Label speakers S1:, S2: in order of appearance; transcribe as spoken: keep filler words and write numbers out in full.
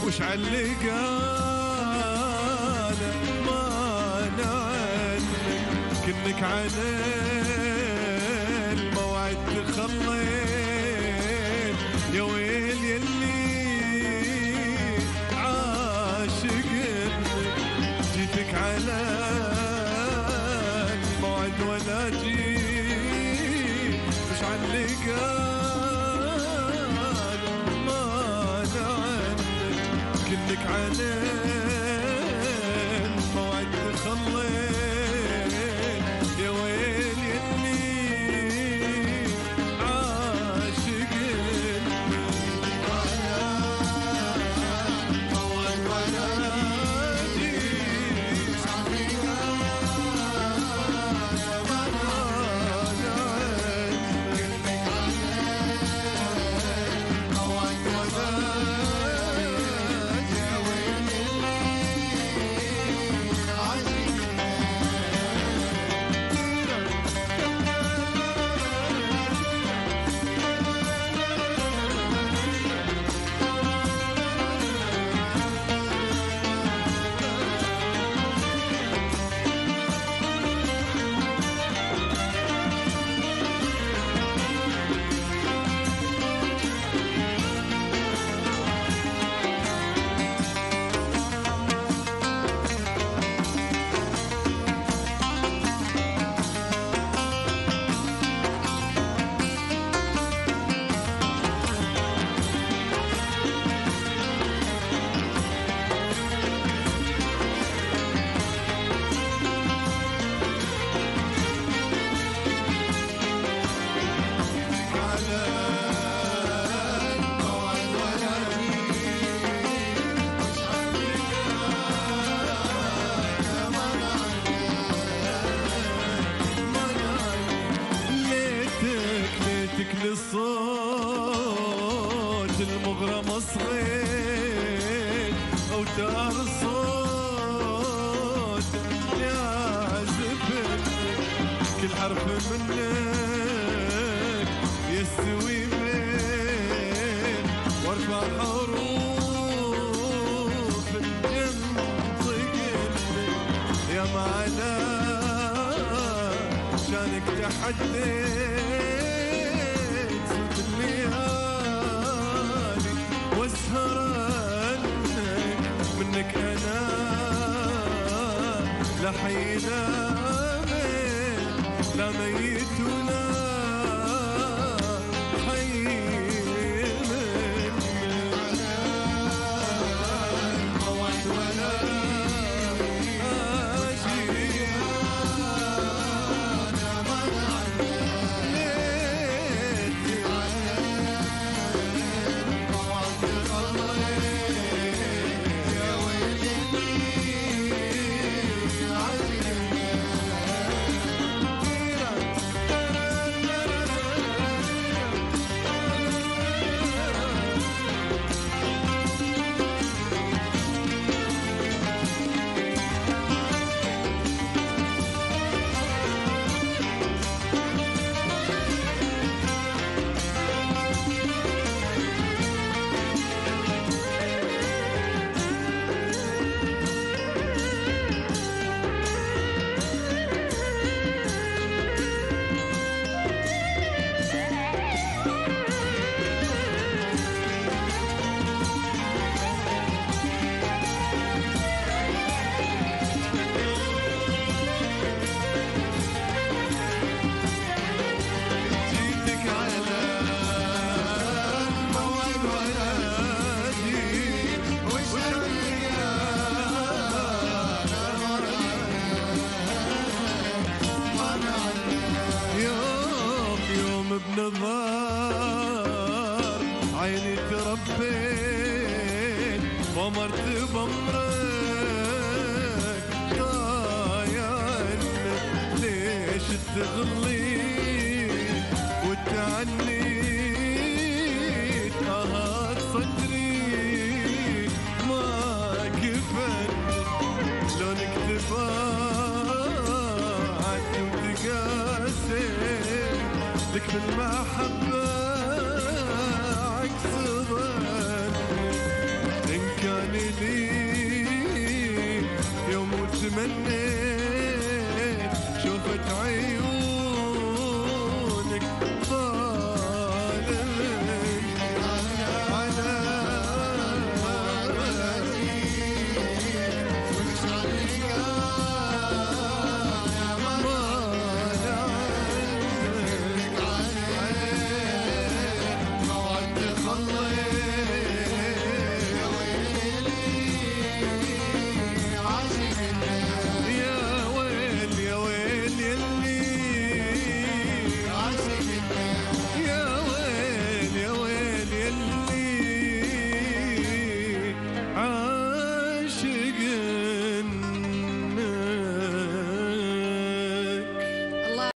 S1: وش علي قال ما نعنك كنك على الموعد تخليت يا ويل يلي عاشقني جيتك على الموعد ولا جيت وش علي قال ما نعنك كنك على الموعد تخليت يا ويل يلي عاشقني على الموعد ولا جيت ما نعنك كنك للصوت المغرم صغير أو دار الصوت يعزف كل حرف منك يستوي من وارفع حروف ينطقني يا معنا شانك تحديت الليالي واسهر عنك منك انا لا حي لا ميت لا ميت ولا حي منك موعد ولا بنظار عيني تربيت ومرت بمرك طايل ليش تغلي وتعني طهات صدري ما كفن لونك تباعد وتقاسي لك بالمحبة عكس ظن إن كان تمنيت